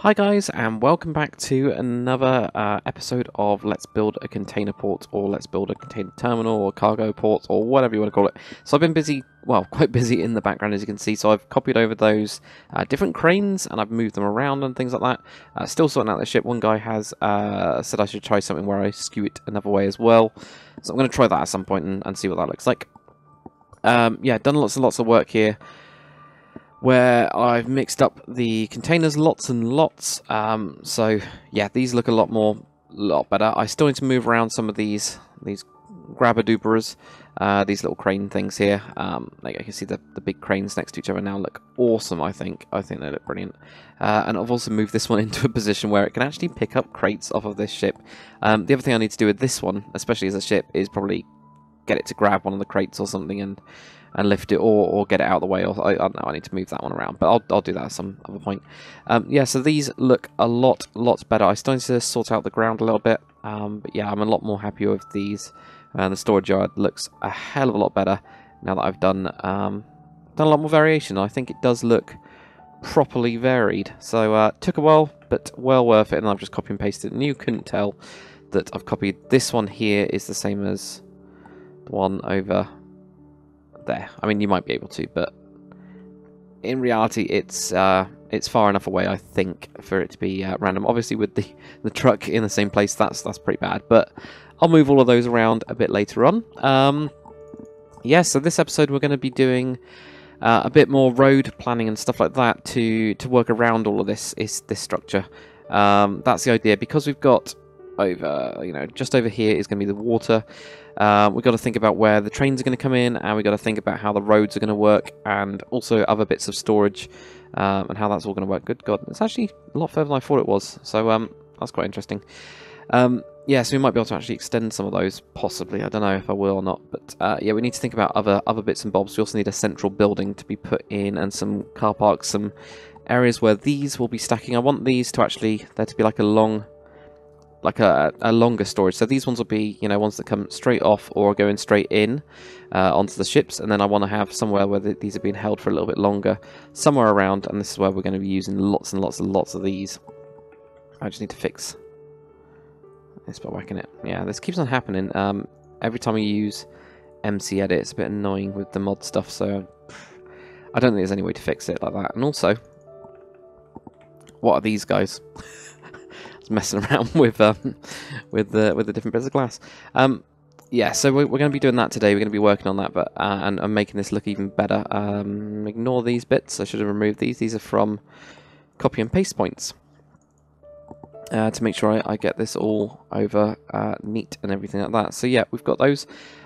Hi guys, and welcome back to another episode of Let's Build a Container Port, or Let's Build a Container Terminal, or Cargo Port, or whatever you want to call it. So I've been busy, well, quite busy in the background as you can see, so I've copied over those different cranes, and I've moved them around and things like that. Still sorting out the ship. One guy has said I should try something where I skew it another way as well. So I'm going to try that at some point and see what that looks like. Yeah, done lots and lots of work here, where I've mixed up the containers lots and lots. So yeah, these look a lot better. I still need to move around some of these grabber-duperers, these little crane things here. Like I can see the big cranes next to each other now look awesome. I think they look brilliant. And I've also moved this one into a position where it can actually pick up crates off of this ship. The other thing I need to do with this one, especially as a ship, is probably get it to grab one of the crates or something and lift it, or get it out of the way, or I don't know, I need to move that one around, but I'll do that at some other point. Yeah, so these look a lot better. I still need to sort out the ground a little bit, but yeah, I'm a lot more happy with these. The storage yard looks a hell of a lot better now that I've done a lot more variation. I think it does look properly varied, so took a while, but well worth it, and I've just copy and pasted it, and you couldn't tell that I've copied. This one here is the same as the one over there. I mean, you might be able to, but in reality it's far enough away, I think, for it to be random. Obviously with the truck in the same place, that's pretty bad, but I'll move all of those around a bit later on. Yeah, so this episode we're going to be doing a bit more road planning and stuff like that to work around all of this structure. That's the idea, because we've got over, just over here is going to be the water. We've got to think about where the trains are going to come in, and we've got to think about how the roads are going to work, and also other bits of storage, and how that's all going to work. Good God, it's actually a lot further than I thought it was, so that's quite interesting. Yeah, so we might be able to actually extend some of those, possibly. I don't know if I will or not, but yeah, we need to think about other bits and bobs. We also need a central building to be put in, and some car parks, some areas where these will be stacking. I want these to actually, there to be like a longer storage. So these ones will be, ones that come straight off or going straight in onto the ships, and then I want to have somewhere where these are being held for a little bit longer, somewhere around, and this is where we're going to be using lots and lots of these. I just need to fix this by whacking it. Yeah, this keeps on happening. Every time I use MC Edit, it's a bit annoying with the mod stuff, so I don't think there's any way to fix it like that. And also, what are these guys? Messing around with the different bits of glass. Yeah, so we're going to be doing that today. We're going to be working on that, but and making this look even better. Ignore these bits. I should have removed these. These are from copy and paste points to make sure I get this all over neat and everything like that. So yeah, we've got those.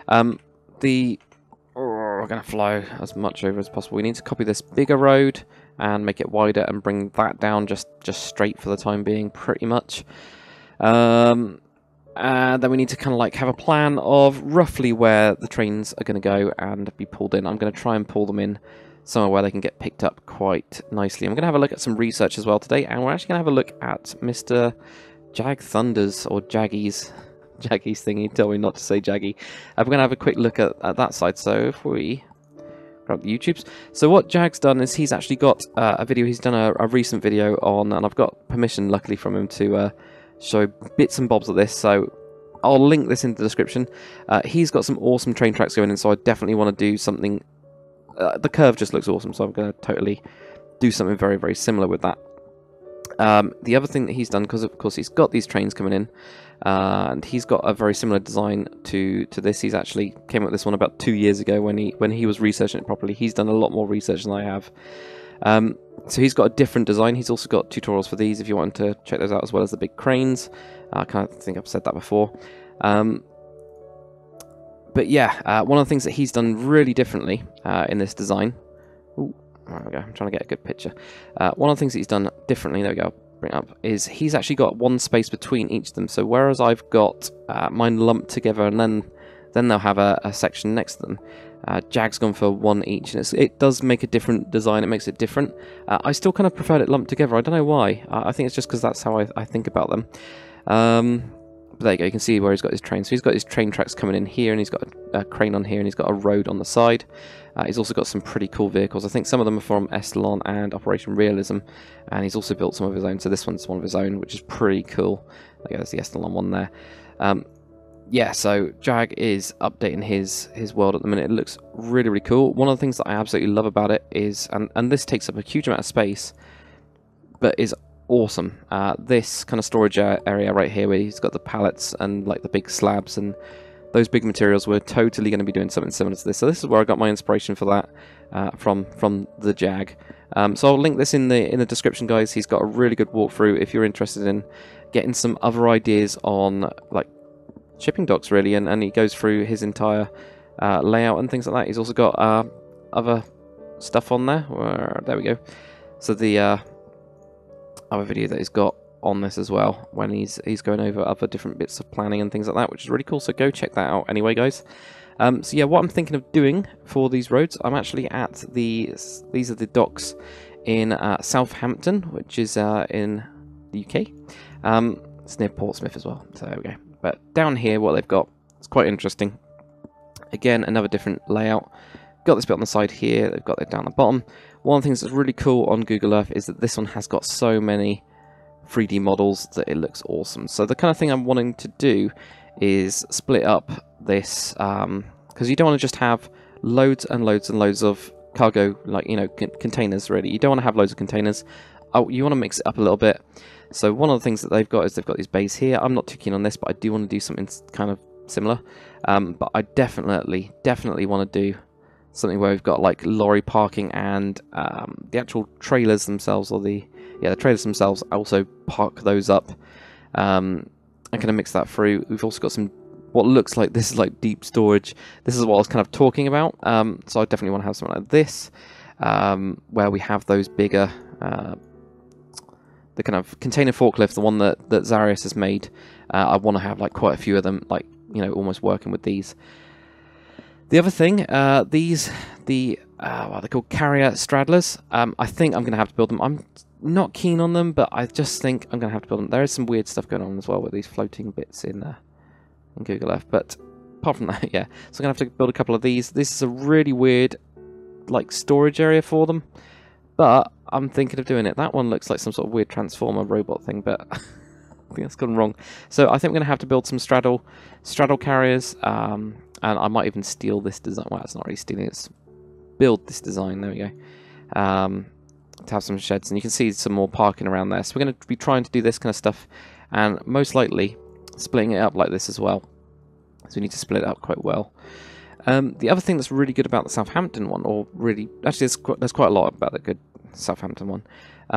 We're going to flow as much over as possible. We need to copy this bigger road and make it wider and bring that down just straight for the time being, pretty much. And then we need to kind of like have a plan of roughly where the trains are going to go and be pulled in. I'm going to try and pull them in somewhere where they can get picked up quite nicely. I'm going to have a look at some research as well today, and we're actually going to have a look at Mr. Jag Thunders, or Jaggy's thing. He told me not to say Jaggy. We're going to have a quick look at that side. So if we grab the YouTubes. So what Jag's done is he's actually got a video. He's done a recent video on, and I've got permission, luckily, from him to show bits and bobs of this. So I'll link this in the description. He's got some awesome train tracks going in, so I definitely want to do something. The curve just looks awesome, so I'm going to totally do something very similar with that. The other thing that he's done, because of course he's got these trains coming in, and he's got a very similar design to this. He's actually came up with this one about 2 years ago when he was researching it properly. He's done a lot more research than I have. So he's got a different design. He's also got tutorials for these if you want to check those out, as well as the big cranes. I kind of think I've said that before. But yeah, one of the things that he's done really differently in this design. Ooh, there we go. I'm trying to get a good picture. One of the things that he's done differently, there we go, bring it up, is he's actually got one space between each of them. So whereas I've got mine lumped together, and then they'll have a section next to them, Jag's gone for one each, and it does make a different design. It makes it different. I still kind of preferred it lumped together. I don't know why. I think it's just because that's how I think about them. But there you go, you can see where he's got his train. So he's got his train tracks coming in here, and he's got a crane on here, and he's got a road on the side. He's also got some pretty cool vehicles. I think some of them are from Estalon and Operation Realism, and he's also built some of his own. So this one's one of his own, which is pretty cool. Okay, there's the Estalon one there. Yeah, so Jag is updating his world at the minute. It looks really, really cool. One of the things that I absolutely love about it is, and this takes up a huge amount of space, but is awesome. This kind of storage area right here, where he's got the pallets and like the big slabs and those big materials, we're totally going to be doing something similar to this. So this is where I got my inspiration for that from the Jag. So I'll link this in the description, guys. He's got a really good walkthrough if you're interested in getting some other ideas on like shipping docks, really, and he goes through his entire layout and things like that. He's also got other stuff on there. There we go. So the other video that he's got on this as well, when he's going over other different bits of planning and things like that, which is really cool. So go check that out anyway, guys. So yeah, what I'm thinking of doing for these roads, I'm actually at these are the docks in Southampton, which is in the UK. It's near Portsmouth as well. So there we go. But down here, what they've got, it's quite interesting. Again, another different layout. Got this bit on the side here, they've got it down the bottom. One of the things that's really cool on Google Earth is that this one has got so many 3D models that it looks awesome. So the kind of thing I'm wanting to do is split up this, because you don't want to just have loads and loads and loads of cargo, like, you know, containers, really. You don't want to have loads of containers. Oh, you want to mix it up a little bit. So one of the things that they've got is they've got these bays here. I'm not too keen on this, but I do want to do something kind of similar. But I definitely want to do something where we've got like lorry parking and the actual trailers themselves, or the trailers themselves, also park those up. I'm going to mix that through. We've also got some, what looks like this is like deep storage. This is what I was kind of talking about. So I definitely want to have something like this, where we have those bigger, the kind of container forklift, the one that Zarius has made. I want to have like quite a few of them, like, you know, almost working with these. The other thing, what are they called, carrier straddlers. I think I'm going to have to build them. I'm not keen on them, but I just think I'm going to have to build them. There is some weird stuff going on as well with these floating bits in Google Earth, but apart from that, yeah. So I'm going to have to build a couple of these. This is a really weird, like, storage area for them, but I'm thinking of doing it. That one looks like some sort of weird transformer robot thing, but I think that's gone wrong. So I think we're going to have to build some straddle carriers, and I might even steal this design. Well, it's not really stealing, it's build this design. There we go. To have some sheds, and you can see some more parking around there. So we're going to be trying to do this kind of stuff, and most likely splitting it up like this as well. So we need to split it up quite well. The other thing that's really good about the Southampton one, or really, actually there's quite a lot about the good Southampton one.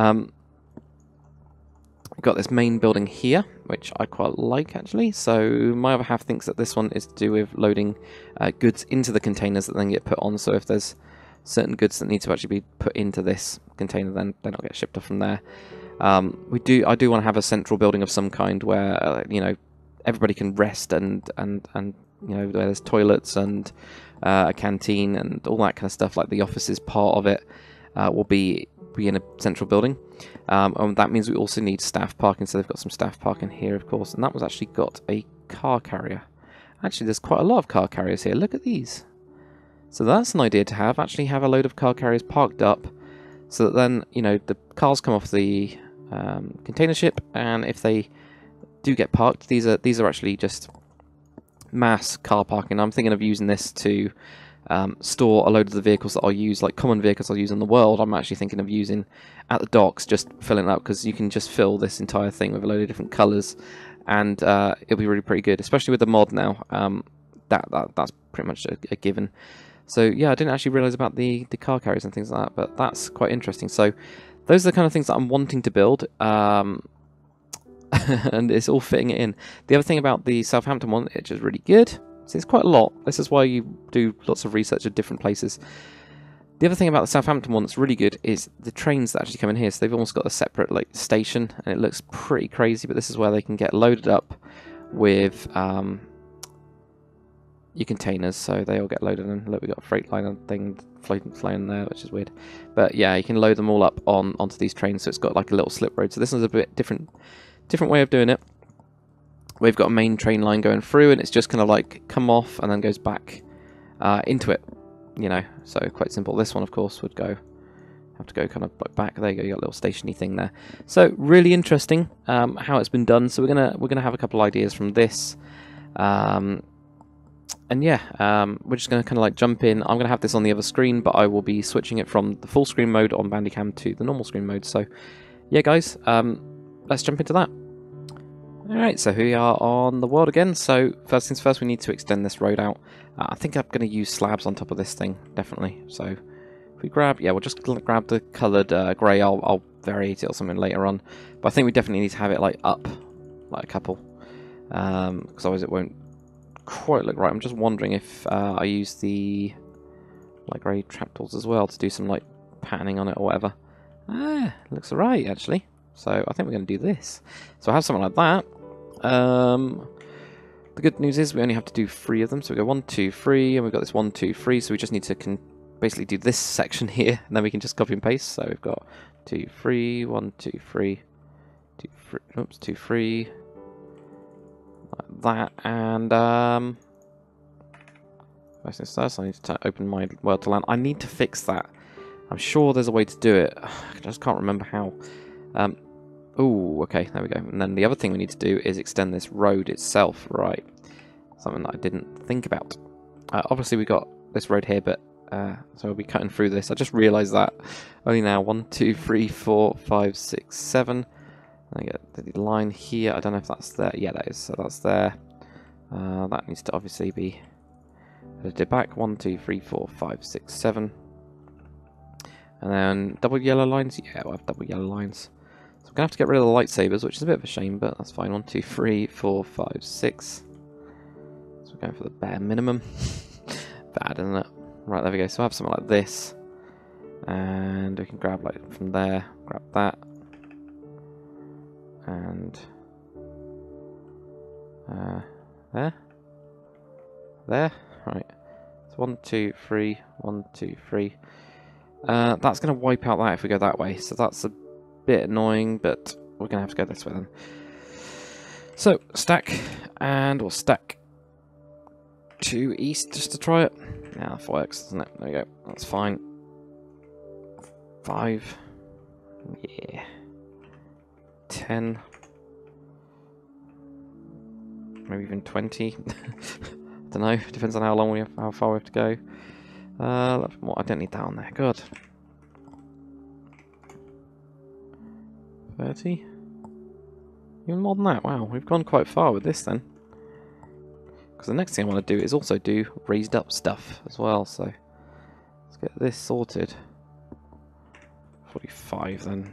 We've got this main building here, which I quite like, actually. So my other half thinks that this one is to do with loading goods into the containers that then get put on. So if there's certain goods that need to actually be put into this container, then they'll get shipped off from there. I do want to have a central building of some kind where you know, everybody can rest and you know, where there's toilets and a canteen and all that kind of stuff. Like the office is part of it, will be in a central building, and that means we also need staff parking. So they've got some staff parking here, of course, and that was actually got a car carrier. Actually, there's quite a lot of car carriers here. Look at these. So that's an idea to have. Actually, have a load of car carriers parked up, so that then, you know, the cars come off the container ship, and if they do get parked, these are actually just mass car parking. I'm thinking of using this to store a load of the vehicles that I'll use, like common vehicles I'll use in the world. I'm actually thinking of using at the docks, just filling it up, because you can just fill this entire thing with a load of different colours, and it'll be really pretty good, especially with the mod now. That's pretty much a given. So yeah, I didn't actually realise about the car carriers and things like that, but that's quite interesting. So those are the kind of things that I'm wanting to build, and it's all fitting it in. The other thing about the Southampton one, which is really good, so it's quite a lot. This is why you do lots of research at different places. The other thing about the Southampton one that's really good is the trains that actually come in here. So they've almost got a separate like station, and it looks pretty crazy, but this is where they can get loaded up with your containers. So they all get loaded in. Look, we've got a Freightliner thing flying there, which is weird. But yeah, you can load them all up onto these trains, so it's got like a little slip road. So this is a bit different way of doing it. we've got a main train line going through, and it's just kind of like come off and then goes back into it, you know. So quite simple. This one, of course, would have to go kind of like back. There you go. You got a little stationy thing there. So really interesting how it's been done. So we're gonna have a couple ideas from this. And yeah, we're just going to kind of like jump in. I'm going to have this on the other screen, but I will be switching it from the full screen mode on Bandicam to the normal screen mode. So yeah, guys, let's jump into that. Alright, so here we are on the world again. So first things first, we need to extend this road out. I think I'm going to use slabs on top of this thing, definitely. So if we grab, yeah, we'll just grab the coloured grey. I'll variate it or something later on. But I think we definitely need to have it like up, like a couple. Because otherwise it won't quite look right. I'm just wondering if I use the light grey trapdoors as well to do some like patterning on it or whatever. Looks alright actually. So I think we're going to do this. So I have something like that. The good news is we only have to do 3 of them. So we go 1, 2, 3, and we've got this 1, 2, 3. So we just need to basically do this section here, and then we can just copy and paste. So we've got 2, 3, 1, 2, 3, 2, 3, oops, 2, 3. Like that, and first things first, I need to open my world to land. I need to fix that. I'm sure there's a way to do it. I just can't remember how. Oh, okay, there we go. And then the other thing we need to do is extend this road itself, right? Something that I didn't think about. Obviously, we got this road here, but so we'll be cutting through this. I just realised that only now. 1, 2, 3, 4, 5, 6, 7. I get the line here. I don't know if that's there. Yeah, that is. So that's there. That needs to obviously be edited back. 1, 2, 3, 4, 5, 6, 7. And then double yellow lines. Yeah, we'll have double yellow lines. So we're going to have to get rid of the lightsabers, which is a bit of a shame, but that's fine. 1, 2, 3, 4, 5, 6. So we're going for the bare minimum. Bad, isn't it? Right, there we go. So I have something like this. And we can grab like from there. Grab that. And there, right. So 1, 2, 3, 1, 2, 3. That's going to wipe out that if we go that way. So that's a bit annoying, but we're going to have to go this way then. So stack, and we'll stack 2 east just to try it. Yeah, that works, doesn't it? There we go. That's fine. 5. Yeah. 10, maybe even 20. I don't know. Depends on how far we have to go. I don't need that on there. Good. 30. Even more than that. Wow, we've gone quite far with this then. Because the next thing I want to do is also do raised up stuff as well. So let's get this sorted. 45 then.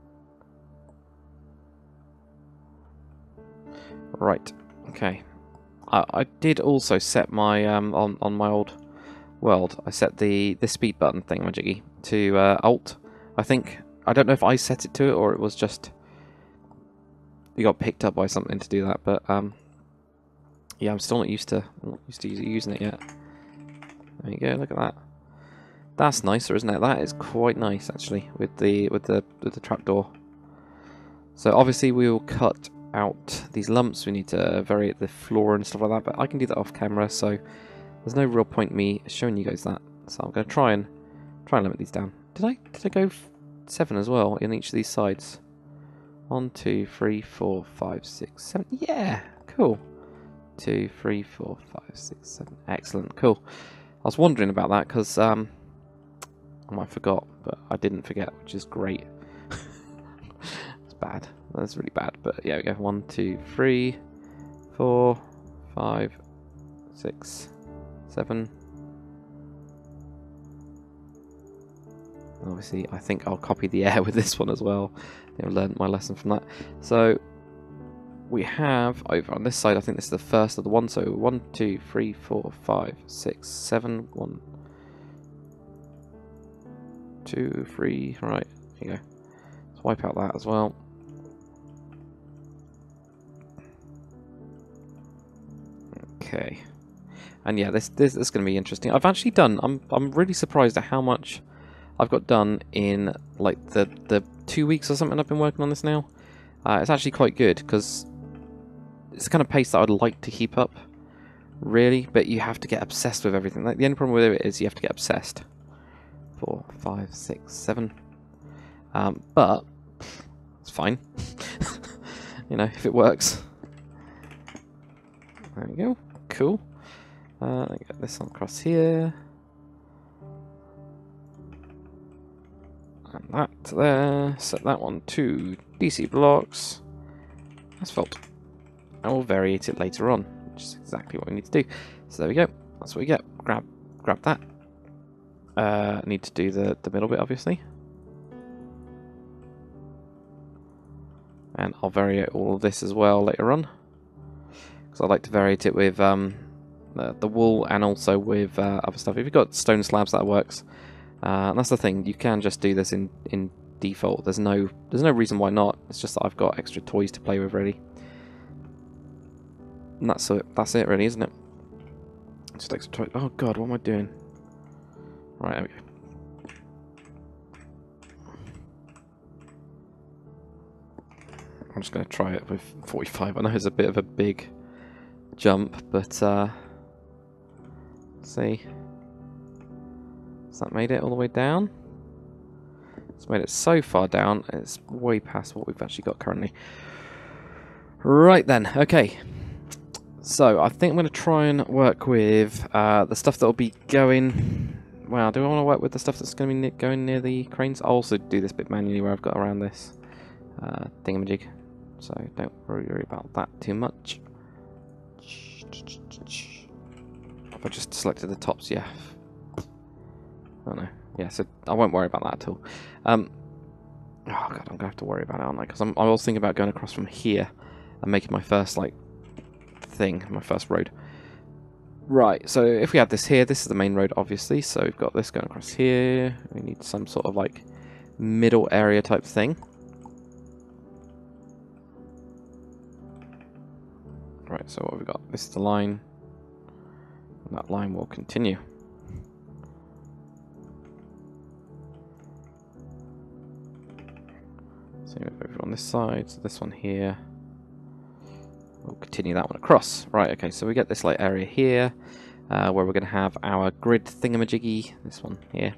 Right, okay. I did also set my on my old world. I set the speed button thing, my jiggy, to Alt. I think I don't know if I set it to it or it was just you got picked up by something to do that. But yeah, I'm still not used to using it yet. There you go. Look at that. That's nicer, isn't it? That is quite nice actually with the trapdoor. So obviously we will cut out these lumps. We need to vary the floor and stuff like that, but I can do that off camera, so there's no real point me showing you guys that. So I'm going to try and limit these down. Did I go 7 as well in each of these sides? 1, 2, 3, 4, 5, 6, 7. Yeah, cool. 2, 3, 4, 5, 6, 7. Excellent, cool. I was wondering about that because I might forgot, but I didn't forget, which is great. It's bad. That's really bad, but yeah, we go 1, 2, 3, 4, 5, 6, 7. Obviously, I think I'll copy the air with this one as well. I've learned my lesson from that. So we have over on this side, I think this is the first of the one. So 1, 2, 3, 4, 5, 6, 7. 1, 2, 3. Right, here you go. Let's wipe out that as well. Okay, and yeah, this is going to be interesting. I've actually done. I'm really surprised at how much I've got done in like the 2 weeks or something I've been working on this now. It's actually quite good because it's the kind of pace that I'd like to keep up, really, but you have to get obsessed with everything. Like, the only problem with it is you have to get obsessed. 4, 5, 6, 7. But it's fine. You know, if it works. There we go. Cool. Get this one across here. And that there. Set that one to DC blocks. Asphalt. And we'll variate it later on, which is exactly what we need to do. So there we go. That's what we get. Grab that. Need to do the middle bit, obviously. And I'll variate all of this as well later on, because I like to variate it with the wool and also with other stuff. If you've got stone slabs, that works. And that's the thing, you can just do this in default. There's no reason why not. It's just that I've got extra toys to play with ready. And that's it really, isn't it? Just extra toys. Oh god, what am I doing? Right, there we go. I'm just going to try it with 45. I know it's a bit of a big jump, but let's see. Has that made it all the way down? It's made it so far down, it's way past what we've actually got currently. Right then, okay. So I think I'm going to try and work with the stuff that will be going... Wow, do I want to work with the stuff that's going to be going near the cranes? I'll also do this bit manually where I've got around this thingamajig. So don't worry about that too much. Have I just selected the tops? Yeah. Oh no. Yeah, so I won't worry about that at all. Oh god, I'm going to have to worry about it, aren't I? Because I was thinking about going across from here and making my first, like, thing, my first road. Right, so if we had this here, this is the main road, obviously. So we've got this going across here. We need some sort of, like, middle area type thing. Right, so what have we got? This is the line. And that line will continue. Same over on this side, so this one here. We'll continue that one across. Right, okay, so we get this like area here, where we're going to have our grid thingamajiggy, this one here.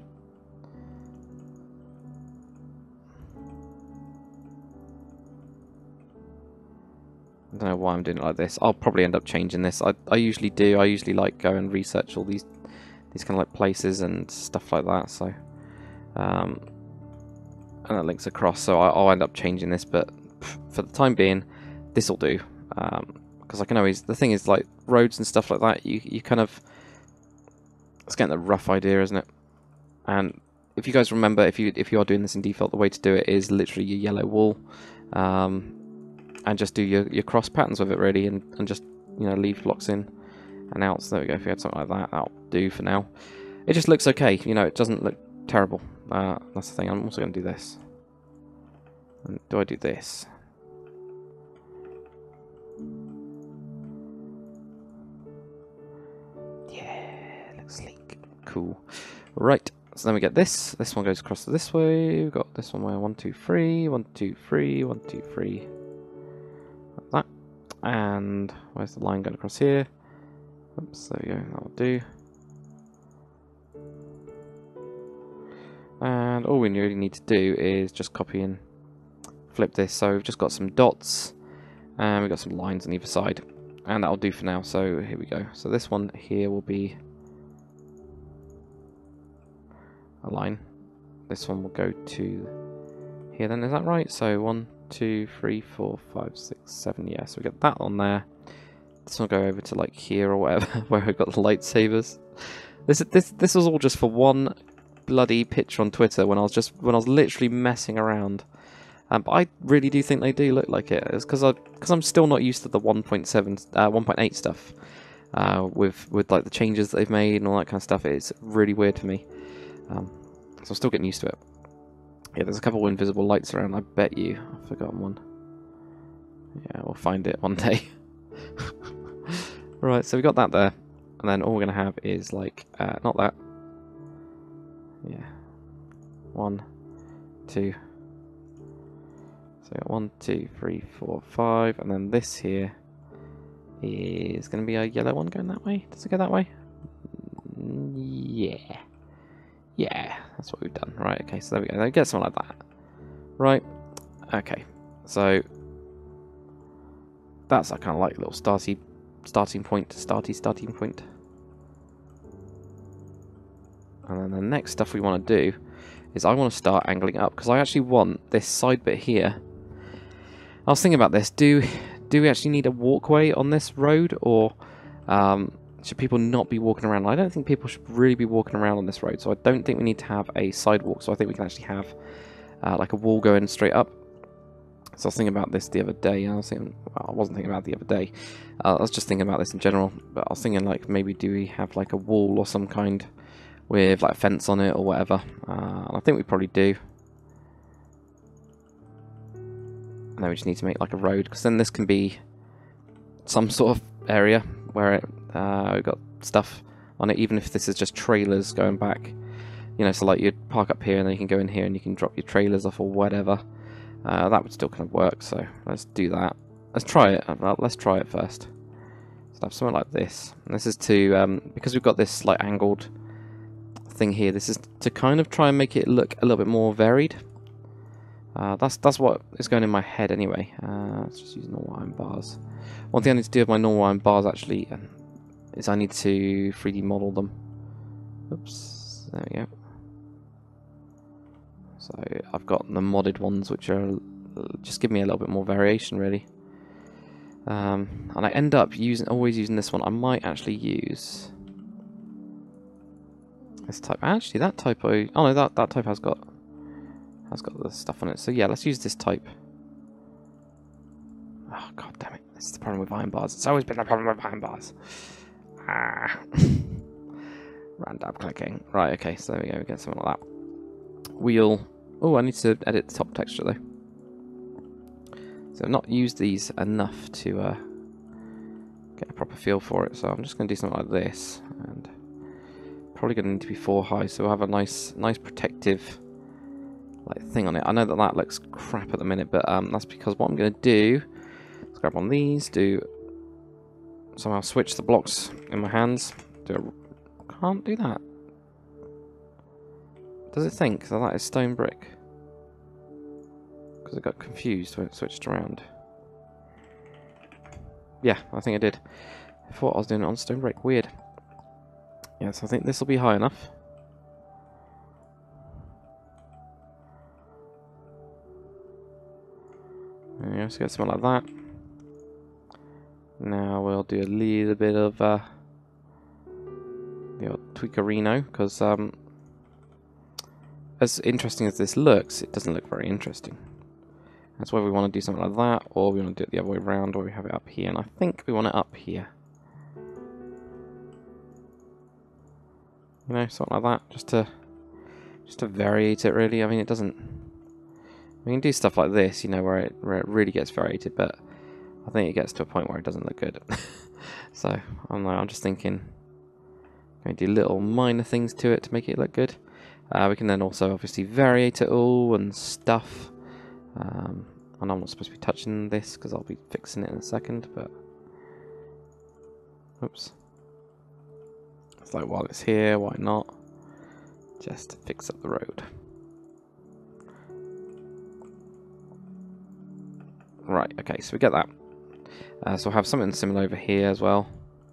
I don't know why I'm doing it like this. I'll probably end up changing this. I usually do. I usually like go and research all these kind of like places and stuff like that. So, and that links across. So I'll end up changing this, but for the time being, this will do. Because I can always. The thing is, like roads and stuff like that, you kind of. It's getting a rough idea, isn't it? And if you guys remember, if you are doing this in default, the way to do it is literally your yellow wool. And just do your cross patterns with it really, and just, you know, leave blocks in and out. So there we go. If you had something like that, that'll do for now. It just looks okay, you know, it doesn't look terrible. That's the thing. I'm also going to do this. And do I do this? Yeah, looks sleek. Cool. Right. So then we get this. This one goes across this way. We've got this one where 1, 2, 3, 1, 2, 3, 1, 2, 3. Like that. And where's the line going across here? Oops, there we go. That'll do. And all we really need to do is just copy and flip this. So we've just got some dots. And we've got some lines on either side. And that'll do for now. So here we go. So this one here will be a line. This one will go to here then, is that right? So 1, 2, 3, 4, 5, 6, 7, yeah, so we got that on there. This one will go over to like here or whatever, where we've got the lightsabers. This was all just for one bloody picture on Twitter when I was literally messing around. But I really do think they do look like it. It's because I'm still not used to the 1.8 stuff. With like the changes that they've made and all that kind of stuff. It's really weird for me. So I'm still getting used to it. Yeah, there's a couple of invisible lights around, I bet you. I've forgotten one. Yeah, we'll find it one day. Right, so we got that there. And then all we're going to have is like, not that. Yeah. 1, 2. So we got 1, 2, 3, 4, 5. And then this here is going to be a yellow one going that way. Does it go that way? Yeah. Yeah, that's what we've done. Right, okay, so there we go. They get something like that. Right, okay. So that's a kind of like little starting point. And then the next stuff we want to do is I want to start angling up, because I actually want this side bit here. I was thinking about this. Do we actually need a walkway on this road, or should people not be walking around? I don't think people should really be walking around on this road, so I don't think we need to have a sidewalk. So I think we can actually have like a wall going straight up. So I was thinking about this the other day. I wasn't thinking about it the other day. I was just thinking about this in general. But I was thinking, like, maybe do we have like a wall or some kind with like a fence on it or whatever? And I think we probably do. And then we just need to make like a road, because then this can be some sort of area where it we've got stuff on it, even if this is just trailers going back. You know, so like you'd park up here and then you can go in here and you can drop your trailers off or whatever. That would still kind of work, so let's do that. Let's try it. Let's try it first. So have something like this. And this is to, because we've got this like angled thing here, this is to kind of try and make it look a little bit more varied. That's what is going in my head anyway. Let's just use normal iron bars. One thing I need to do with my normal iron bars actually is I need to 3D model them. Oops, there we go. So I've got the modded ones, which are just give me a little bit more variation, really. And I end up always using this one. I might actually use this type. Actually, that typo. Oh no, that type has got the stuff on it. So yeah, let's use this type. Oh god damn it! This is the problem with iron bars. It's always been the problem with iron bars. Random clicking. Right. Okay. So there we go. We get something like that. Wheel. Oh, I need to edit the top texture though. So I've not used these enough to get a proper feel for it. So I'm just going to do something like this, and probably going to need to be 4 high, so we'll have a nice protective like thing on it. I know that looks crap at the minute, but that's because what I'm going to do is grab on these, somehow switch the blocks in my hands. Can't do that. Does it think that that is stone brick? Because I got confused when it switched around. Yeah, I think I did. I thought I was doing it on stone brick. Weird. Yeah, so I think this will be high enough. Yeah, let's get something like that. Now we'll do a little bit of the old tweakerino, because as interesting as this looks, it doesn't look very interesting. That's why we want to do something like that, or we want to do it the other way around, or we have it up here, and I think we want it up here. You know, something like that, just to variate it, really. I mean, it doesn't... We can do stuff like this, you know, where it really gets variated, but I think it gets to a point where it doesn't look good. So, I'm just thinking, going to do little minor things to it to make it look good. We can then also obviously variate it all and stuff. And I'm not supposed to be touching this because I'll be fixing it in a second, but... Oops. It's like, while it's here, why not? Just to fix up the road. Right, okay, so we get that. So we'll have something similar over here as well.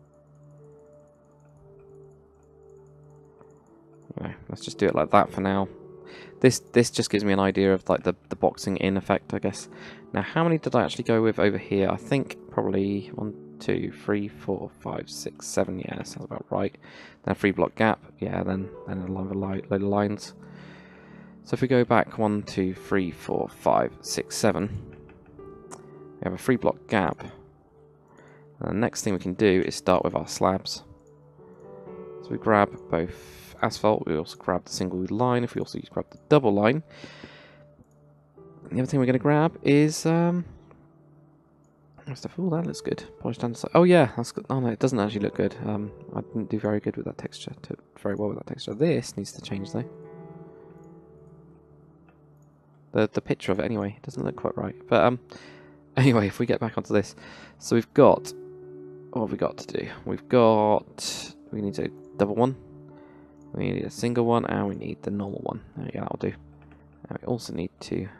Okay, let's just do it like that for now. This just gives me an idea of like the boxing in effect, I guess. Now, how many did I actually go with over here? I think probably 1, 2, 3, 4, 5, 6, 7. Yeah, that sounds about right. Then a 3-block gap. Yeah, then a load of lines. So if we go back 1, 2, 3, 4, 5, 6, 7, we have a 3-block gap. And the next thing we can do is start with our slabs. So we grab both asphalt, we also grab the single line, if we also grab the double line. And the other thing we're going to grab is oh, that looks good. Polished andesite. Oh yeah, that's good. Oh no, it doesn't actually look good. I didn't do very good with that texture. Very well with that texture. This needs to change though. The picture of it anyway, it doesn't look quite right. But anyway, if we get back onto this, so we've got what have we got to do? We need a double one, we need a single one, and we need the normal one. There we go, that'll do. And we also need to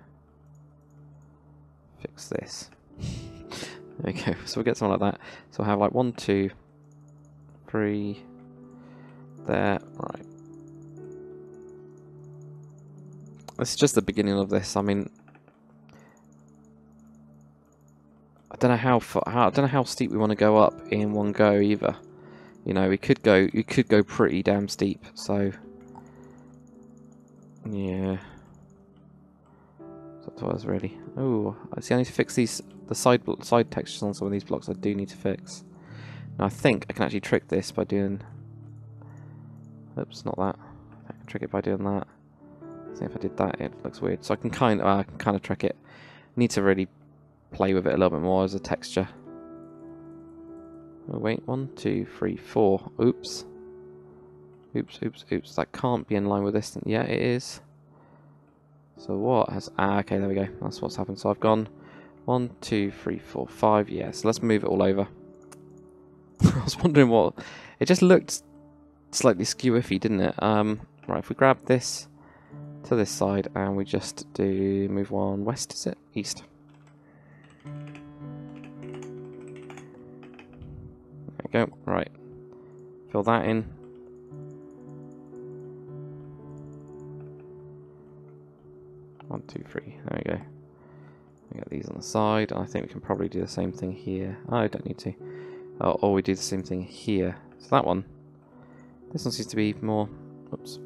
fix this. There we go, so we'll get something like that. So we'll have like 1, 2, 3, there, right. This is just the beginning of this. I mean, I don't know how far, I don't know how steep we want to go up in one go either. You know, you could go pretty damn steep. So, yeah, it's up to us really. Oh, I see. I need to fix these the side textures on some of these blocks. I do need to fix. Now I think I can actually trick this by doing. Oops, not that. I can trick it by doing that. See if I did that, it looks weird. So I can kind of trick it. Need to really play with it a little bit more as a texture. Oh, wait, 1, 2, 3, 4. Oops. Oops, oops, oops. That can't be in line with this. Yeah, it is. So what has... okay, there we go. That's what's happened. So I've gone 1, 2, 3, 4, 5. Yeah, so let's move it all over. I was wondering what... It just looked slightly skew-iffy, didn't it? Right, if we grab this to this side and we just do... Move one west, is it? East. There we go. Right. Fill that in. One, two, three. There we go. We got these on the side. I think we can probably do the same thing here. Oh, I don't need to. Oh, or we do the same thing here. So that one. This one seems to be more... Oops.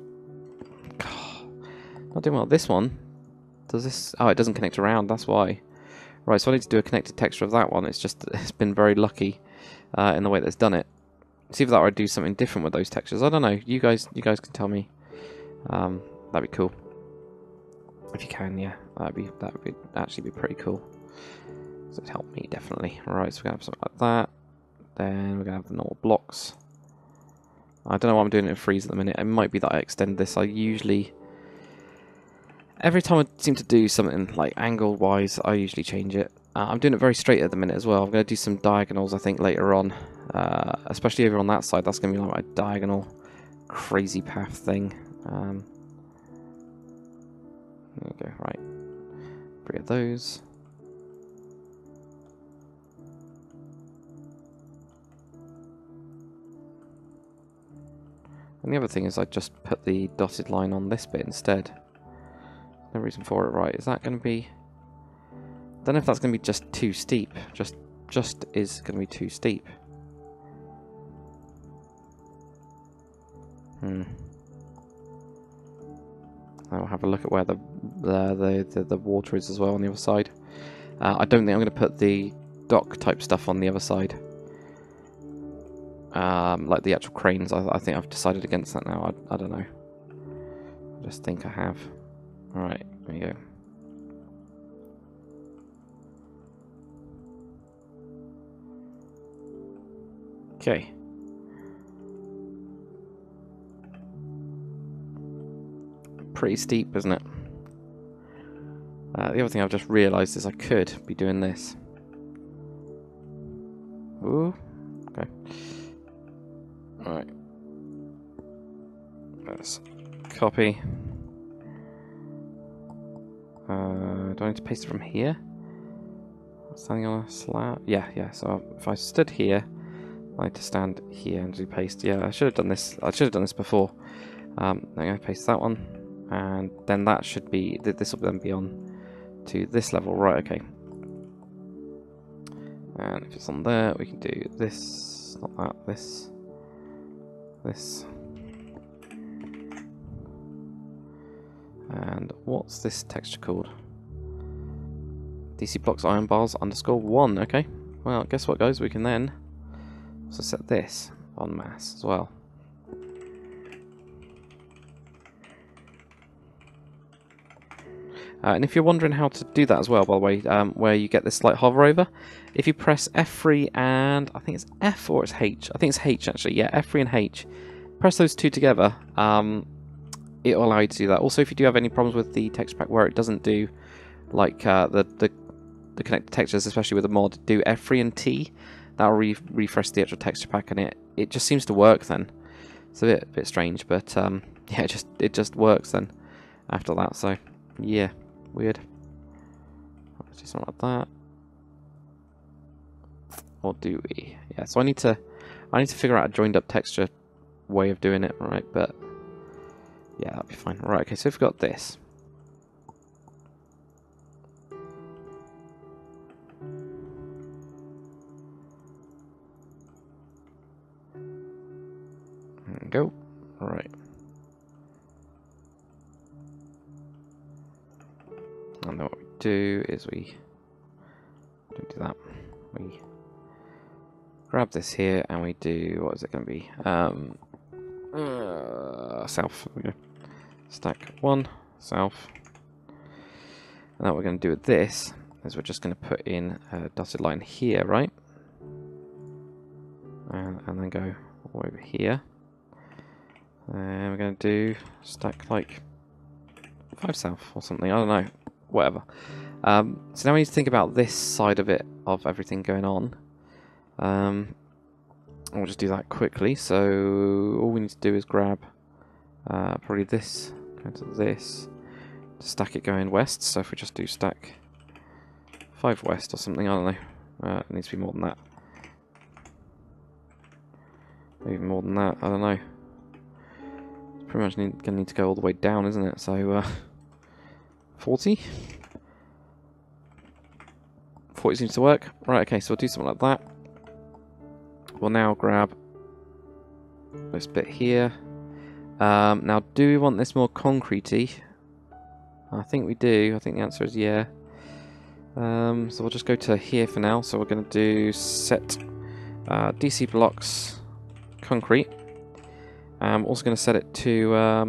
Not doing well. This one. Does this... Oh, it doesn't connect around. That's why. Right, so I need to do a connected texture of that one. It's just... It's been very lucky in the way that it's done it. See if that would do something different with those textures. I don't know. You guys can tell me. That'd be cool. If you can, yeah. That would actually be pretty cool. So it'd help me, definitely. Alright, so we're going to have something like that. Then we're going to have the normal blocks. I don't know why I'm doing it in freeze at the minute. It might be that I extend this. I usually... Every time I seem to do something like angle-wise, I usually change it. I'm doing it very straight at the minute as well. I'm going to do some diagonals, I think, later on. Especially over on that side. That's going to be like my diagonal crazy path thing. There we go, right. 3 of those. And the other thing is I just put the dotted line on this bit instead. No reason for it, right? Is that going to be... I don't know if that's going to be just too steep. Just is going to be too steep. I'll have a look at where the water is as well on the other side. I don't think I'm going to put the dock type stuff on the other side. Like the actual cranes. I think I've decided against that now. I don't know. I just think I have. Alright, there you go. Okay. Pretty steep, isn't it? The other thing I've just realised is I could be doing this. Ooh. Okay. Alright. Let's copy. Do I need to paste it from here? Standing on a slab? Yeah. So if I stood here, I need to stand here and do paste. Yeah, I should have done this. I should have done this before. I'm going to paste that one, and then that should be. This will then be on to this level, right? Okay. And if it's on there, we can do this. Not that. This. And what's this texture called? DC blocks iron bars _1. Okay. Well, guess what, guys? We can then also set this on mass as well. And if you're wondering how to do that as well, by the way, where you get this slight hover over, if you press F3 and I think it's F or it's H. I think it's H actually. Yeah, F3 and H. Press those two together. It will allow you to do that. Also, if you do have any problems with the texture pack where it doesn't do like the connected textures, especially with the mod, do F3 and T. that'll refresh the actual texture pack, and it just seems to work then. It's a bit strange, but yeah, it just works then after that. So yeah, weird. Let's do something like that. Or do we? Yeah. So I need to figure out a joined up texture way of doing it, right? But yeah, that'll be fine. Right. Okay. So we've got this. There we go. Right. And then what we do is we don't do that. We grab this here and we do, what is it going to be? South. There we go. Stack 1, south. And then what we're going to do with this is we're just going to put in a dotted line here, right? And then go all the way over here. And we're going to do stack like 5 south or something, I don't know. Whatever. So now we need to think about this side of it, of everything going on. We'll just do that quickly. So all we need to do is grab probably this, go to this, to stack it going west. So if we just do stack 5 west or something, I don't know. It needs to be more than that. Even more than that, I don't know. It's pretty much going to need to go all the way down, isn't it? So 40? 40 seems to work. Right, okay, so we'll do something like that. We'll now grab this bit here. Now, do we want this more concretey? I think we do. I think the answer is yeah. So we'll just go to here for now. So we're going to do set DC blocks concrete. I'm also going to set it to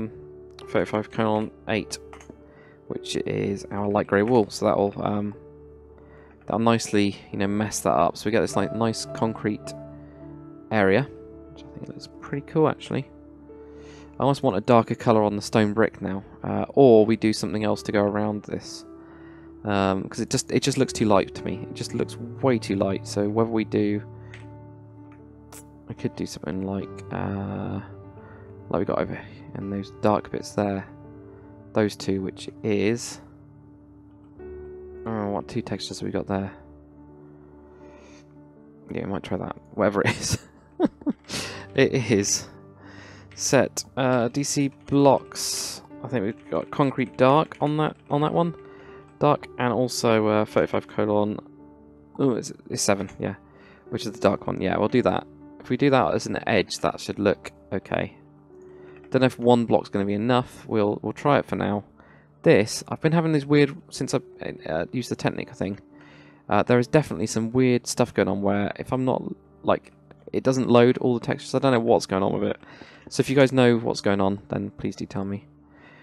35:8, which is our light grey wool. So that'll nicely, mess that up. So we get this like nice concrete area, which I think looks pretty cool actually. I almost want a darker colour on the stone brick now, or we do something else to go around this, because it just looks too light to me. It just looks way too light. So whether we do, I could do something like we got over in those dark bits there, those two, which is what 2 textures have we got there? Yeah, we might try that. Whatever it is. It is set DC blocks. I think we've got concrete dark on that one. Dark, and also 35 colon. Oh, it's 7, yeah. Which is the dark one. Yeah, we'll do that. If we do that as an edge, that should look okay. Don't know if 1 block's going to be enough. We'll try it for now. This, I've been having this weird, since I've used the Technic thing, there is definitely some weird stuff going on where if I'm not, like, it doesn't load all the textures. I don't know what's going on with it. So if you guys know what's going on, then please do tell me.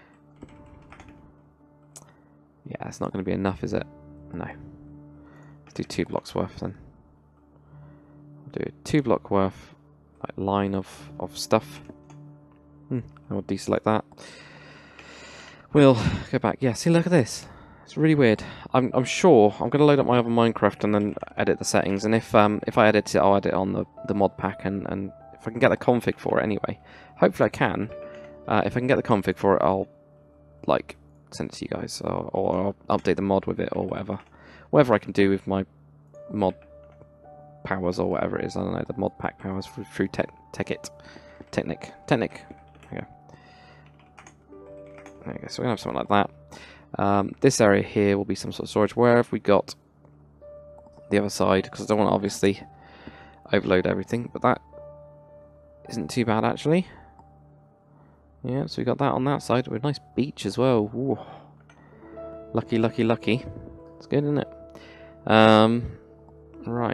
Yeah, it's not going to be enough, is it? No. Let's do 2 blocks worth then. We'll do a 2 block worth like line of stuff. And we'll deselect that. We'll go back. Yeah, see, look at this. It's really weird. I'm sure I'm going to load up my other Minecraft and then edit the settings. And if I edit it, I'll edit on the mod pack, and if I can get the config for it anyway. Hopefully I can. If I can get the config for it, I'll like send it to you guys, or I'll update the mod with it, or whatever I can do with my mod powers or whatever it is. I don't know, the mod pack powers through Technic. There we go. So we're gonna have something like that. This area here will be some sort of storage. Where have we got the other side? Because I don't want to obviously overload everything, but that isn't too bad actually. Yeah, so we got that on that side with a nice beach as well. Ooh. Lucky, lucky, lucky. It's good, isn't it? Right.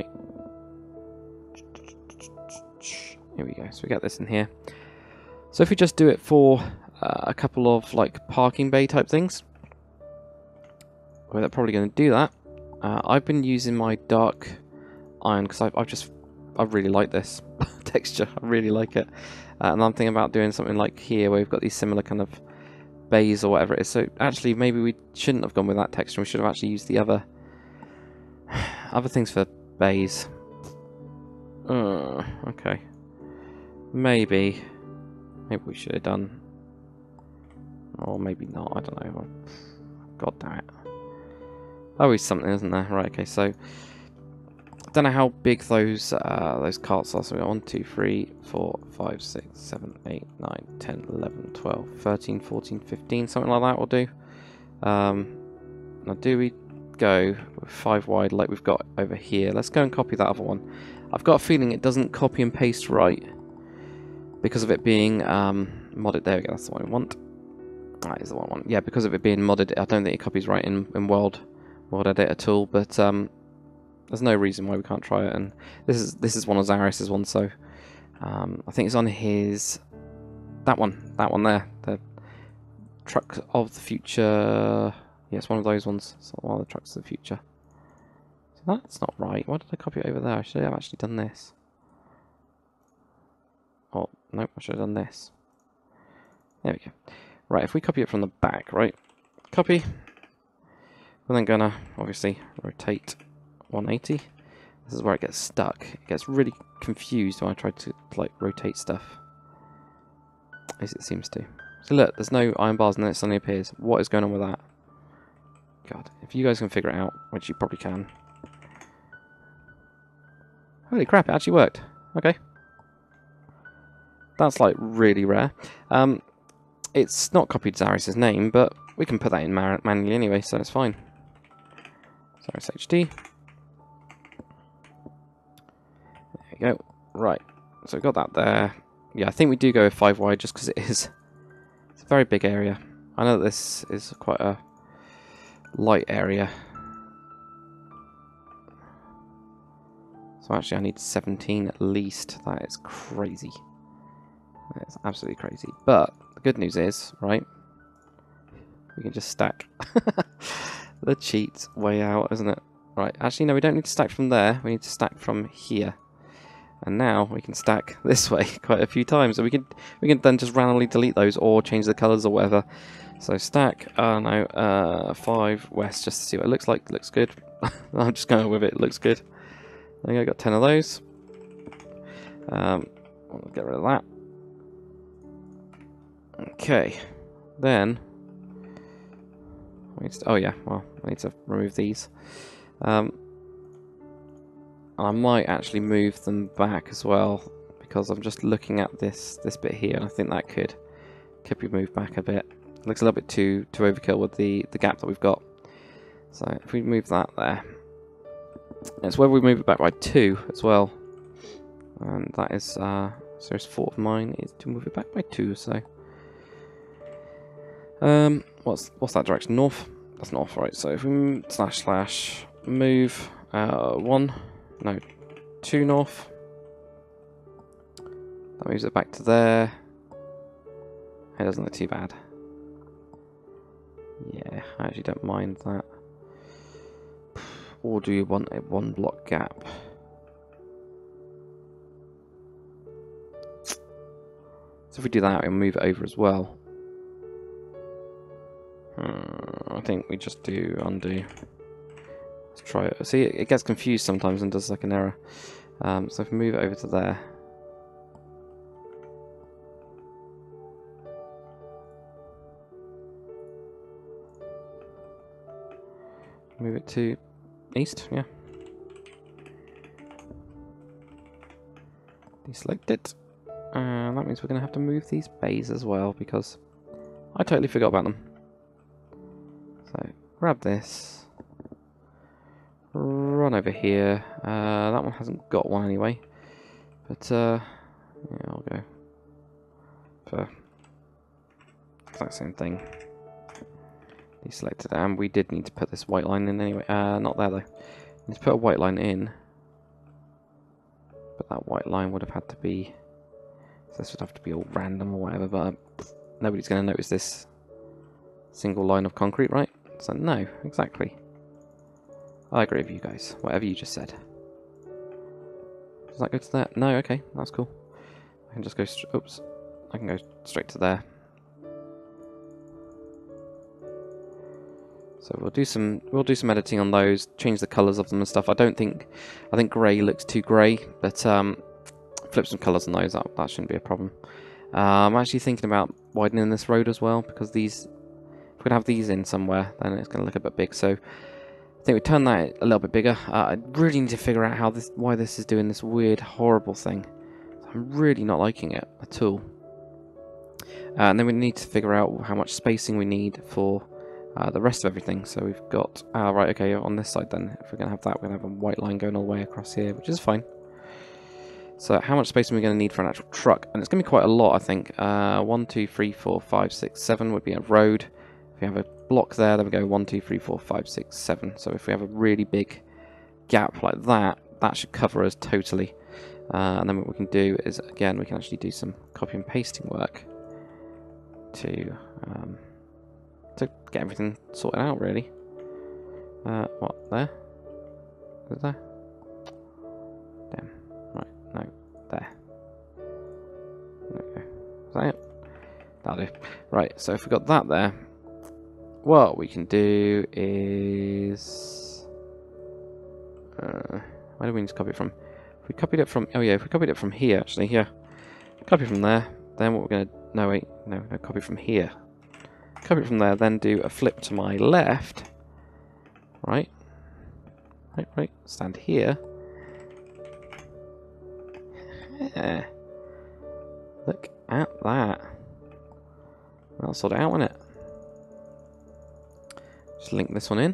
Here we go. So we got this in here. So if we just do it for a couple of like parking bay type things, we're probably going to do that. I've been using my dark iron because I really like this texture. I really like it. And I'm thinking about doing something like here where we've got these similar kind of bays or whatever it is. So actually maybe we shouldn't have gone with that texture. We should have actually used the other things for bays. Okay. Maybe we should have done... Or maybe not, I don't know. God damn it. Always something, isn't there? Right, okay, so... I don't know how big those carts are. So we got 1, 2, 3, 4, 5, 6, 7, 8, 9, 10, 11, 12, 13, 14, 15, something like that will do. Now do we go with 5 wide like we've got over here? Let's go and copy that other one. I've got a feeling it doesn't copy and paste right because of it being modded. There we go, that's the one we want. That is the one I want. Yeah, because of it being modded, I don't think it copies right in World Edit at all, but there's no reason why we can't try it. And this is one of Zaris's ones, so I think it's on his that one there, the Truck of the Future. Yeah, it's one of those ones. It's one of the Trucks of the Future. So that's not right. Why did I copy it over there? I should have actually done this. Oh nope, I should have done this. There we go. Right, if we copy it from the back, right? Copy. We're then gonna obviously rotate 180. This is where it gets stuck. It gets really confused when I try to like rotate stuff, as it seems to. So look, there's no iron bars and then it suddenly appears. What is going on with that? God, if you guys can figure it out, which you probably can. Holy crap, it actually worked. Okay. That's like really rare. It's not copied Zaris's name, but we can put that in manually anyway, so it's fine. Zaris HD. There we go. Right, so we've got that there. Yeah, I think we do go with 5 wide just because it's a very big area. I know that this is quite a light area. So actually I need 17 at least. That is crazy. That is absolutely crazy. But the good news is, right, we can just stack. The cheat way out, isn't it? Right, actually no, we don't need to stack from there. We need to stack from here. And now we can stack this way quite a few times. So we can then just randomly delete those or change the colours or whatever. So stack, 5 west just to see what it looks like. Looks good. I'm just going with it. Looks good. There you go, got 10 of those. I'll get rid of that. Okay. Then, oh yeah, well, I need to remove these. I might actually move them back as well, because I'm just looking at this bit here, and I think that could be moved back a bit. It looks a little bit too overkill with the gap that we've got. So if we move that there, it's whether we move it back by 2 as well, and that is serious thought of mine is to move it back by 2. So what's that direction? North. That's north, right? So if we / move 2 north. That moves it back to there. It doesn't look too bad. Yeah, I actually don't mind that. Or do you want a 1 block gap? So if we do that, we'll move it over as well. I think we just do undo. Let's try it. See, it gets confused sometimes and does like an error. So if we move it over to there. Move it to east, yeah. Deselect it. And that means we're going to have to move these bays as well, because I totally forgot about them. So, grab this. Run over here. That one hasn't got one anyway. But, yeah, I'll go for exact same thing. Deselect it, and we did need to put this white line in anyway. Not there though. Need to put a white line in. But that white line would have had to be... So this would have to be all random or whatever, but nobody's going to notice this single line of concrete, right? So no, exactly. I agree with you guys. Whatever you just said. Does that go to there? No, okay, that's cool. I can just go... Oops. I can go straight to there. So we'll do some editing on those, change the colours of them and stuff. I think grey looks too grey, but flip some colours on those. That shouldn't be a problem. I'm actually thinking about widening this road as well, because these, if we're gonna have these in somewhere, then it's gonna look a bit big. So I think we turn that a little bit bigger. I really need to figure out why this is doing this weird, horrible thing. I'm really not liking it at all. And then we need to figure out how much spacing we need for the rest of everything. So we've got, right, okay, on this side then, if we're going to have that, we're going to have a white line going all the way across here, which is fine. So how much spacing are we going to need for an actual truck? And it's going to be quite a lot, I think. 1, 2, 3, 4, 5, 6, 7 would be a road. If we have a block there, then we go 1, 2, 3, 4, 5, 6, 7. So if we have a really big gap like that, that should cover us totally. And then what we can do is, again, we can actually do some copy and pasting work to get everything sorted out, really. What, there? Is it there? Damn. Right, no, there. There we go. Is that it? That'll do. Right, so if we've got that there, what we can do is... where do we need to copy it from? If we copied it from... Oh yeah, if we copied it from here, actually, here. Copy from there, then what we're going to... No, wait, no, copy from here. Copy it from there, then do a flip to my left. Right. Right, stand here. Yeah. Look at that. That'll sort it out, won't it? Just link this one in.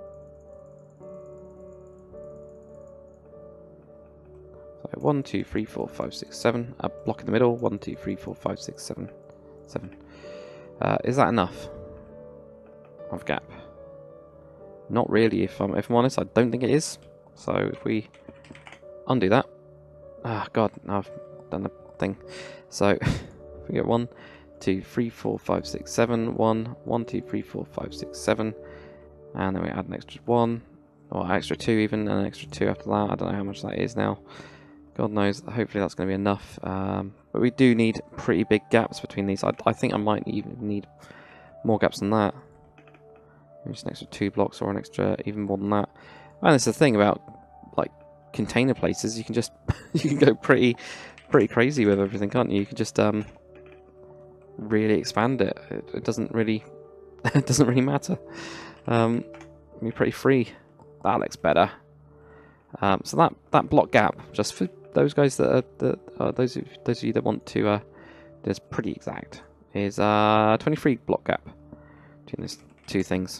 So 1, 2, 3, 4, 5, 6, 7. A block in the middle. 1, 2, 3, 4, 5, 6, 7. 7. Is that enough of gap? Not really, if I'm honest. I don't think it is. So if we undo that, god, I've done the thing. So if we get 1, 2, 3, 4, 5, 6, 7, 1, 1, 2, 3, 4, 5, 6, 7, and then we add an extra 1, or extra 2 even, and an extra 2 after that. I don't know how much that is now. God knows. Hopefully that's going to be enough. But we do need pretty big gaps between these. I think I might even need more gaps than that. Maybe just an extra 2 blocks or an extra even more than that. And it's the thing about like container places. You can just you can go pretty crazy with everything, can't you? You can just really expand it. It doesn't really matter. Be pretty free. That looks better. So that block gap, just for those guys that are those of you that want to this pretty exact, is 23 block gap between these two things.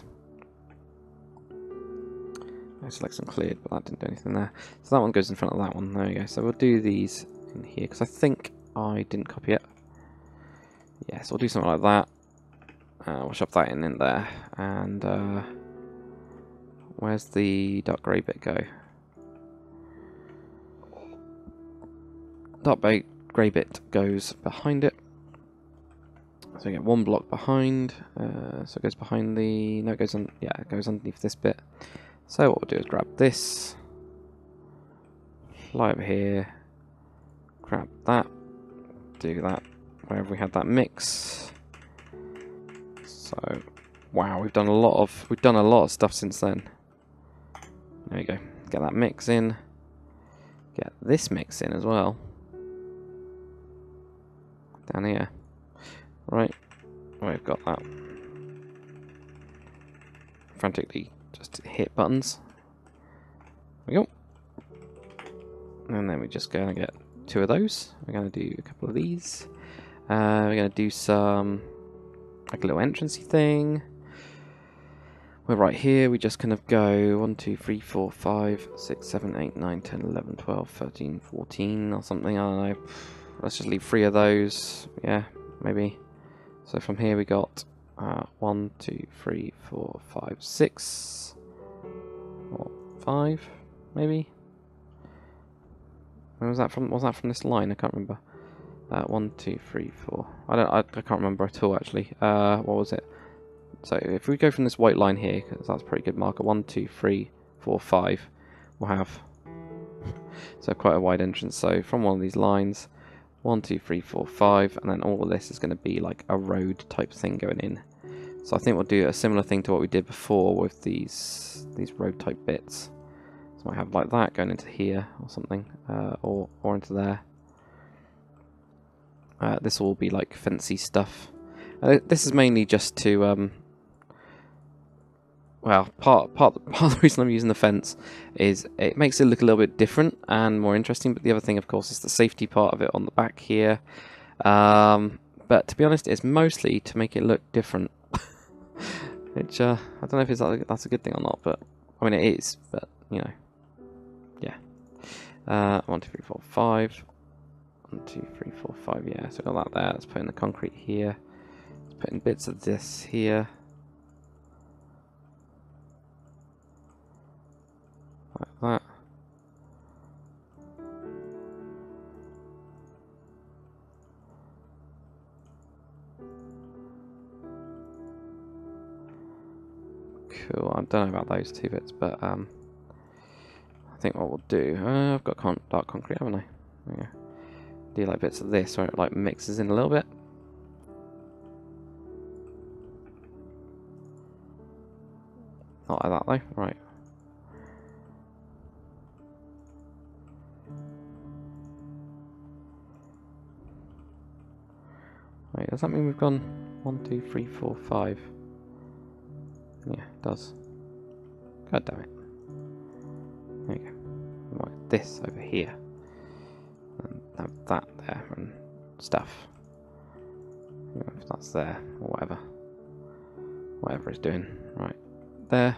I select them cleared, but that didn't do anything there. So that one goes in front of that one. There we go. So we'll do these in here because I think I didn't copy it. Yeah, so we'll do something like that. We'll shove that in there. And where's the dark grey bit go? Dark grey bit goes behind it. So we get one block behind. So it goes behind the... No, it goes on... Yeah, it goes underneath this bit. So what we'll do is grab this. Fly over here. Grab that. Do that wherever we had that mix. So... Wow, we've done a lot of stuff since then. There we go. Get that mix in. Get this mix in as well. Down here. Right. We've got that. Frantically just hit buttons. There we go. And then we're just going to get 2 of those. We're going to do a couple of these. We're going to do some like a little entrancey thing. We're right here, we just kind of go 1, 2, 3, 4, 5, 6, 7, 8, 9, 10, 11, 12, 13, 14 or something, I don't know. Let's just leave 3 of those, yeah, maybe. So from here we got 1, 2, 3, 4, 5, 6, or 5, maybe. Where was that from? Was that from this line? I can't remember. 1, 2, 3, 4. I can't remember at all actually. What was it? So if we go from this white line here, because that's a pretty good marker, 1, 2, 3, 4, 5, we'll have so quite a wide entrance. So from one of these lines, 1, 2, 3, 4, 5, and then all of this is going to be like a road type thing going in. So I think we'll do a similar thing to what we did before with these road type bits. So I have like that going into here or something, or into there. This will be like fancy stuff. This is mainly just to well, part of the reason I'm using the fence is it makes it look a little bit different and more interesting. But the other thing, of course, is the safety part of it on the back here. But to be honest, it's mostly to make it look different. Which I don't know if that's a good thing or not, but I mean it is. But you know, yeah. 1, 2, 3, 4, 5. 1, 2, 3, 4, 5. Yeah, so I got that there. Let's put in the concrete here. Let's put in bits of this here. Like that. Cool. I don't know about those two bits, but I think what we'll do. I've got dark concrete, haven't I? There we go. Do like bits of this where it like mixes in a little bit. Not like that though. Right. Wait, does that mean we've gone 1, 2, 3, 4, 5? Yeah, it does. God damn it. There you go. Right, this over here. And have that there and stuff. You know, if that's there or whatever. Whatever it's doing. Right, there.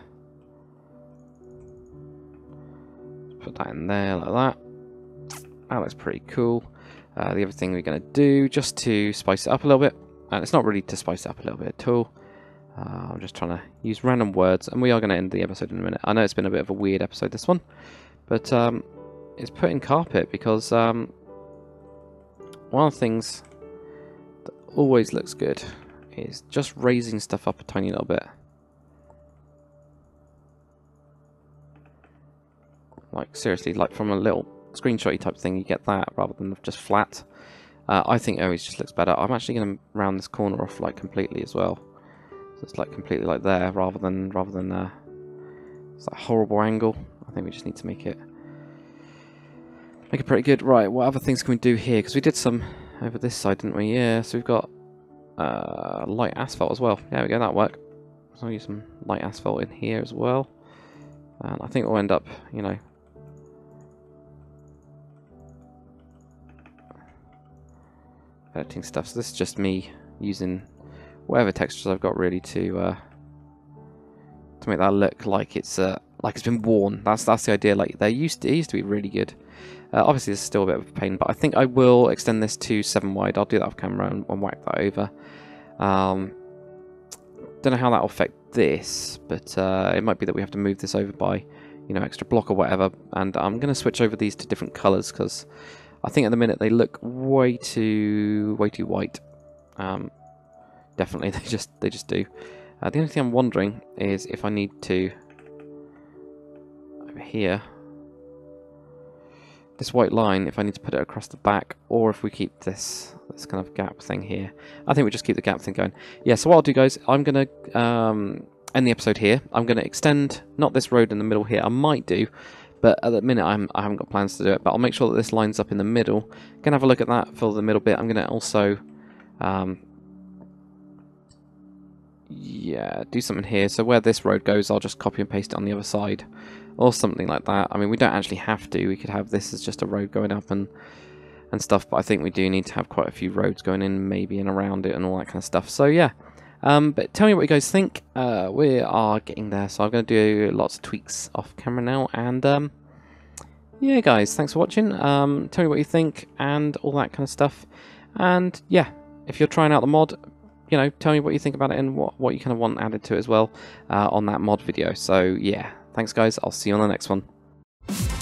Let's put that in there like that. That looks pretty cool. The other thing we're going to do, just to spice it up a little bit, and it's not really to spice it up a little bit at all. I'm just trying to use random words, and we are going to end the episode in a minute. I know it's been a bit of a weird episode, this one, but it's put in carpet because one of the things that always looks good is just raising stuff up a tiny little bit. Like seriously, like from a little screenshotty type thing, you get that rather than just flat. I think it always just looks better. I'm actually going to round this corner off like completely as well. So it's like completely like there rather than it's that horrible angle. I think we just need to make it pretty good. Right, what other things can we do here? Because we did some over this side, didn't we? Yeah, so we've got light asphalt as well. There we go, that'll work. So I'll use some light asphalt in here as well. And I think we'll end up, you know, editing stuff. So this is just me using whatever textures I've got really to make that look like it's been worn. That's the idea. Like it used to be really good. Obviously this is still a bit of a pain, but I think I will extend this to 7 wide. I'll do that off camera and whack that over. Don't know how that will affect this, but it might be that we have to move this over by, you know, extra block or whatever. And I'm going to switch over these to different colours because I think at the minute they look way too white. Definitely, they just do. The only thing I'm wondering is if I need to over here this white line, if I need to put it across the back, or if we keep this kind of gap thing here. I think we just keep the gap thing going. Yeah. So what I'll do, guys, I'm gonna end the episode here. I'm gonna extend not this road in the middle here. I might do. But at the minute, I haven't got plans to do it. But I'll make sure that this lines up in the middle. Gonna have a look at that for the middle bit. I'm gonna also, yeah, do something here. So where this road goes, I'll just copy and paste it on the other side, or something like that. I mean, we don't actually have to. We could have this as just a road going up and stuff. But I think we do need to have quite a few roads going in, maybe, and around it, and all that kind of stuff. So yeah. But tell me what you guys think. We are getting there, so I'm going to do lots of tweaks off camera now. And yeah, guys, thanks for watching. Tell me what you think and all that kind of stuff. And yeah, if you're trying out the mod, you know, tell me what you think about it and what you kind of want added to it as well on that mod video. So yeah, thanks, guys. I'll see you on the next one.